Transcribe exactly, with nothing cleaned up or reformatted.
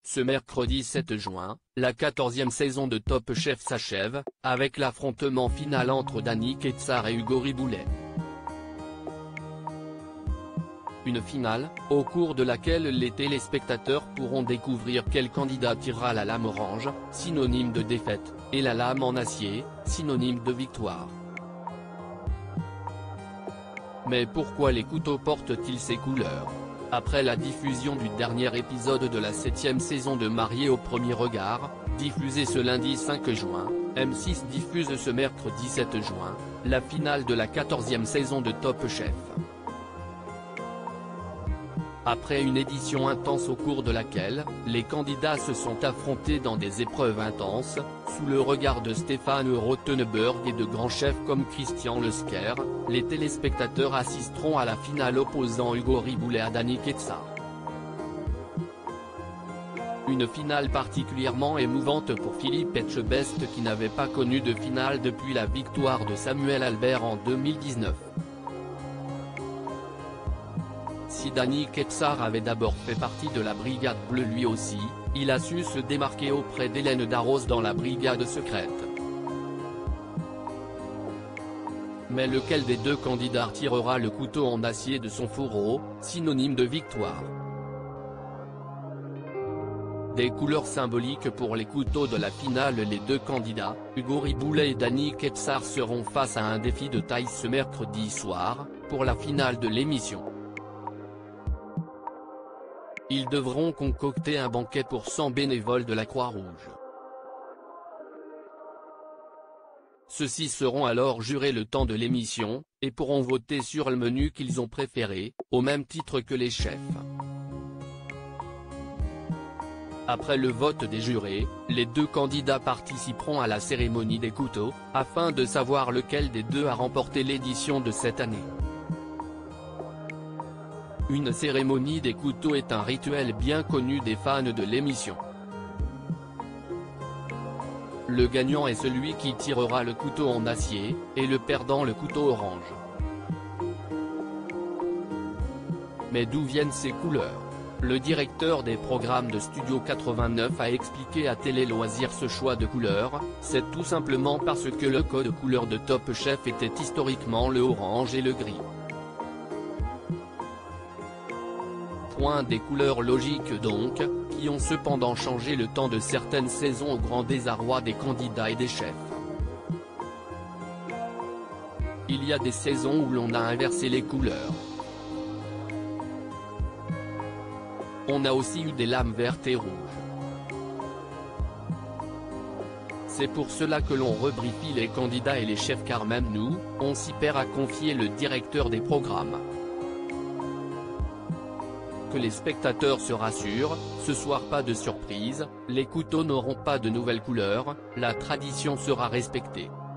Ce mercredi sept juin, la quatorzième saison de Top Chef s'achève, avec l'affrontement final entre Dany Quetsart et Hugo Riboulet. Une finale, au cours de laquelle les téléspectateurs pourront découvrir quel candidat tirera la lame orange, synonyme de défaite, et la lame en acier, synonyme de victoire. Mais pourquoi les couteaux portent-ils ces couleurs? Après la diffusion du dernier épisode de la septième saison de Mariés au premier regard, diffusé ce lundi cinq juin, M six diffuse ce mercredi sept juin, la finale de la quatorzième saison de Top Chef. Après une édition intense au cours de laquelle, les candidats se sont affrontés dans des épreuves intenses, sous le regard de Stéphane Rothenberg et de grands chefs comme Christian Lesquer, les téléspectateurs assisteront à la finale opposant Hugo Riboulet à Dany Quetsart. Une finale particulièrement émouvante pour Philippe Etchebest qui n'avait pas connu de finale depuis la victoire de Samuel Albert en deux mille dix-neuf. Si Dany Quetsart avait d'abord fait partie de la Brigade Bleue lui aussi, il a su se démarquer auprès d'Hélène Darroze dans la Brigade Secrète. Mais lequel des deux candidats tirera le couteau en acier de son fourreau, synonyme de victoire? Des couleurs symboliques pour les couteaux de la finale. Les deux candidats, Hugo Riboulet et Dany Quetsart, seront face à un défi de taille ce mercredi soir, pour la finale de l'émission. Ils devront concocter un banquet pour cent bénévoles de la Croix-Rouge. Ceux-ci seront alors jurés le temps de l'émission, et pourront voter sur le menu qu'ils ont préféré, au même titre que les chefs. Après le vote des jurés, les deux candidats participeront à la cérémonie des couteaux, afin de savoir lequel des deux a remporté l'édition de cette année. Une cérémonie des couteaux est un rituel bien connu des fans de l'émission. Le gagnant est celui qui tirera le couteau en acier, et le perdant le couteau orange. Mais d'où viennent ces couleurs? Le directeur des programmes de Studio quatre-vingt-neuf a expliqué à Télé Loisirs ce choix de couleurs, c'est tout simplement parce que le code couleur de Top Chef était historiquement le orange et le gris. Point des couleurs logiques donc, qui ont cependant changé le temps de certaines saisons au grand désarroi des candidats et des chefs. Il y a des saisons où l'on a inversé les couleurs. On a aussi eu des lames vertes et rouges. C'est pour cela que l'on rebrifie les candidats et les chefs, car même nous, on s'y perd, a confié le directeur des programmes. Que les spectateurs se rassurent, ce soir pas de surprise, les couteaux n'auront pas de nouvelles couleurs, la tradition sera respectée.